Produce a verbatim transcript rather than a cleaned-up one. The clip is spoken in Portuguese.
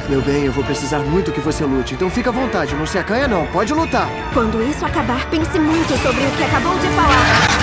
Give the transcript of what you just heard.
Meu bem, eu vou precisar muito que você lute, então fica à vontade, não se acanha não, pode lutar. Quando isso acabar, pense muito sobre o que acabou de falar.